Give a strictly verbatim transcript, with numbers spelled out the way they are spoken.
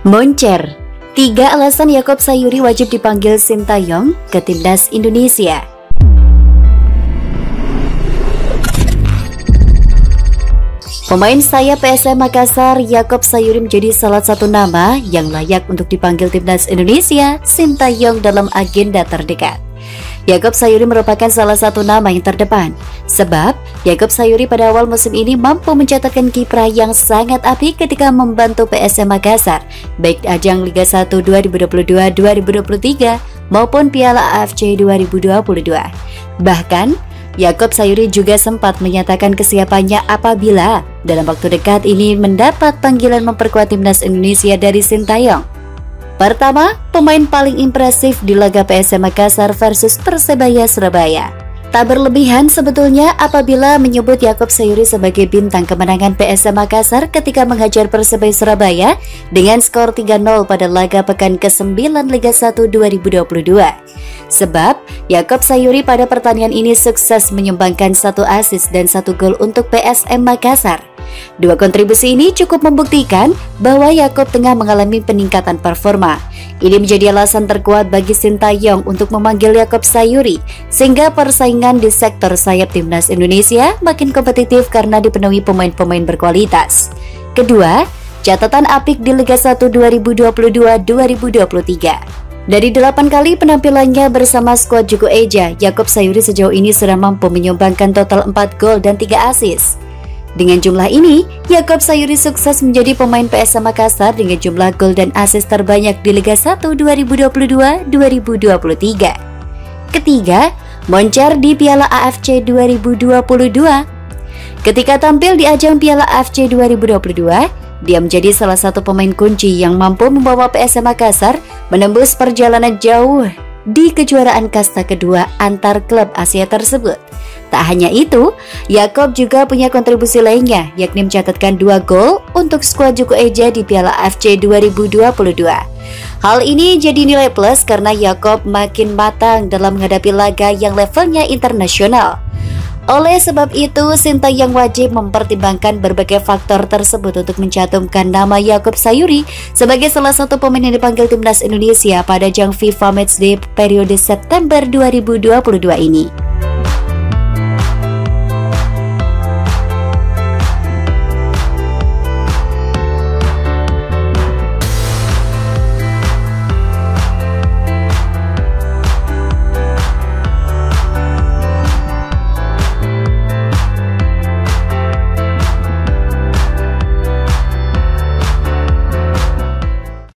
Moncer, tiga alasan Yaakob Sayuri wajib dipanggil Sintayong ke Timnas Indonesia. Pemain sayap P S M Makassar Yaakob Sayuri menjadi salah satu nama yang layak untuk dipanggil Timnas Indonesia Sintayong dalam agenda terdekat. Yaakob Sayuri merupakan salah satu nama yang terdepan, sebab Yaakob Sayuri pada awal musim ini mampu mencatatkan kiprah yang sangat apik ketika membantu P S M Makassar, baik ajang Liga satu dua ribu dua puluh dua dua ribu dua puluh tiga maupun Piala A F C dua ribu dua puluh dua. Bahkan, Yaakob Sayuri juga sempat menyatakan kesiapannya apabila dalam waktu dekat ini mendapat panggilan memperkuat Timnas Indonesia dari Sintayong. Pertama, pemain paling impresif di laga P S M Makassar versus Persebaya Surabaya. Tak berlebihan sebetulnya apabila menyebut Yaakob Sayuri sebagai bintang kemenangan P S M Makassar ketika menghajar Persebaya Surabaya dengan skor tiga nol pada laga pekan kesembilan Liga satu dua ribu dua puluh dua. Sebab, Yaakob Sayuri pada pertandingan ini sukses menyumbangkan satu assist dan satu gol untuk P S M Makassar. Dua kontribusi ini cukup membuktikan bahwa Yaakob tengah mengalami peningkatan performa. Ini menjadi alasan terkuat bagi Sintayong untuk memanggil Yaakob Sayuri, sehingga persaingan di sektor sayap Timnas Indonesia makin kompetitif karena dipenuhi pemain-pemain berkualitas. Kedua, catatan apik di Liga satu dua ribu dua puluh dua dua ribu dua puluh tiga. Dari delapan kali penampilannya bersama skuad Juku Eja, Yaakob Sayuri sejauh ini sudah mampu menyumbangkan total empat gol dan tiga assist. Dengan jumlah ini, Yaakob Sayuri sukses menjadi pemain P S M Makassar dengan jumlah gol dan assist terbanyak di Liga satu dua ribu dua puluh dua dua ribu dua puluh tiga. Ketiga, moncer di Piala A F C dua ribu dua puluh dua. Ketika tampil di ajang Piala A F C dua ribu dua puluh dua, dia menjadi salah satu pemain kunci yang mampu membawa P S M Makassar menembus perjalanan jauh di kejuaraan kasta kedua antar klub Asia tersebut. Tak hanya itu, Yaakob juga punya kontribusi lainnya, yakni mencatatkan dua gol untuk skuad Juku Eja di Piala A F C dua ribu dua puluh dua. Hal ini jadi nilai plus karena Yaakob makin matang dalam menghadapi laga yang levelnya internasional. Oleh sebab itu, Sintayong wajib mempertimbangkan berbagai faktor tersebut untuk mencantumkan nama Yaakob Sayuri sebagai salah satu pemain yang dipanggil Timnas Indonesia pada ajang FIFA Matchday periode September dua ribu dua puluh dua ini.